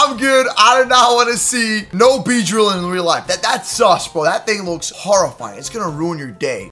I'm good. I do not want to see no Beedrill in real life. That's sus, bro. That thing looks horrifying. It's gonna ruin your day.